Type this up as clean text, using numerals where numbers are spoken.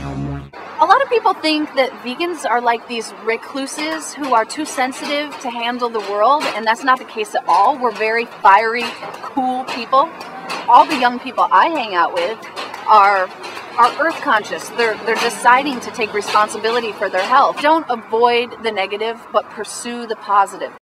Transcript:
A lot of people think that vegans are like these recluses who are too sensitive to handle the world, and that's not the case at all. We're very fiery, cool people. All the young people I hang out with are earth conscious. They're deciding to take responsibility for their health. Don't avoid the negative, but pursue the positive.